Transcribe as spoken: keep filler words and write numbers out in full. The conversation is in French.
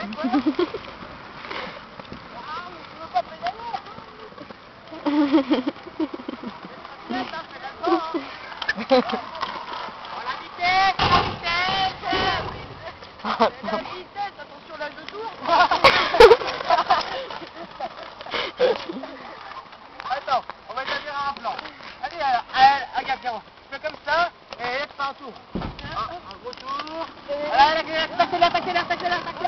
La vitesse, la vitesse, la vitesse, attention l'âge de tour. Attends, on va établir un plan. Allez, allez, regarde Pierrot, fais comme ça et laisse pas un tour. Un, un gros tour. Allez, allez, accélère, accélère, accélère, accélère.